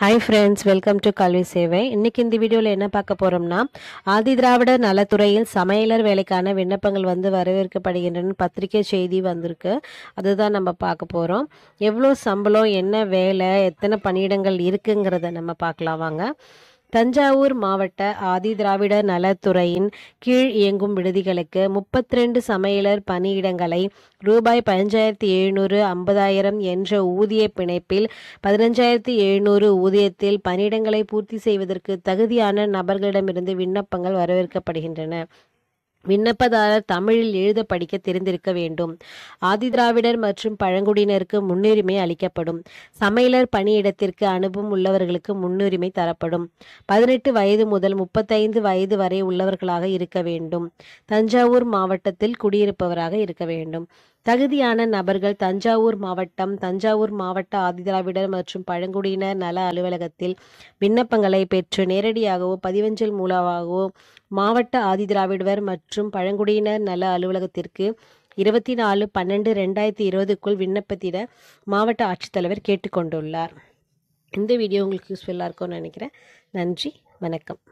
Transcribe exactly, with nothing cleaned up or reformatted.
Hi friends, welcome to கல்வி சேவை. இன்னைக்கு இந்த வீடியோல என்ன பார்க்க போறோம்னா ஆதி திராவிடர் நலத்துறையில் சமையலர் வேலைக்கான விண்ணப்பங்கள் வந்து வரவேற்கப்படுகின்றன பத்திரிகை செய்தி வந்திருக்கு. அதுதான் நம்ம பார்க்க போறோம். எவ்வளவு சம்பளம், என்ன வேலை, எத்தனை பணியிடங்கள் இருக்குங்கிறத நம்ம பார்க்கலாம் வாங்க. தஞ்சாவூர் மாவட்ட ஆதி திராவிடர் நலத்துறையின் கீழ் இயங்கும் விடுதிகளுக்கு முப்பத்தி ரெண்டு சமையலர் பணியிடங்களை ரூபாய் பதினஞ்சாயிரத்தி எழுநூறு ஐம்பதாயிரம் என்ற ஊதிய பிணைப்பில் பதினஞ்சாயிரத்தி எழுநூறு ஊதியத்தில் பணியிடங்களை பூர்த்தி செய்வதற்கு தகுதியான நபர்களிடமிருந்து விண்ணப்பங்கள் வரவேற்கப்படுகின்றன. விண்ணப்பதாரர் தமிழில் எழுத படிக்க தெரிந்திருக்க வேண்டும். ஆதி திராவிடர் மற்றும் பழங்குடியினருக்கு முன்னுரிமை அளிக்கப்படும். சமையலர் பணியிடத்திற்கு அனுபவம் உள்ளவர்களுக்கு முன்னுரிமை தரப்படும். பதினெட்டு வயது முதல் முப்பத்தைந்து வயது வரை உள்ளவர்களாக இருக்க வேண்டும். தஞ்சாவூர் மாவட்டத்தில் குடியிருப்பவராக இருக்க வேண்டும். தகுதியான நபர்கள் தஞ்சாவூர் மாவட்டம் தஞ்சாவூர் மாவட்ட ஆதிதிராவிடர் மற்றும் பழங்குடியினர் நல அலுவலகத்தில் விண்ணப்பங்களை பெற்று நேரடியாகவோ பதிவஞ்சல் மூலமாகவோ மாவட்ட ஆதிதிராவிடர் மற்றும் பழங்குடியினர் நல அலுவலகத்திற்கு இருபத்தி நாலு பன்னெண்டு ரெண்டாயிரத்தி இருபதுக்குள் விண்ணப்பத்திட மாவட்ட ஆட்சித்தலைவர் கேட்டுக்கொண்டுள்ளார். இந்த வீடியோ உங்களுக்கு யூஸ்ஃபுல்லாக இருக்கும்னு நினைக்கிறேன். நன்றி, வணக்கம்.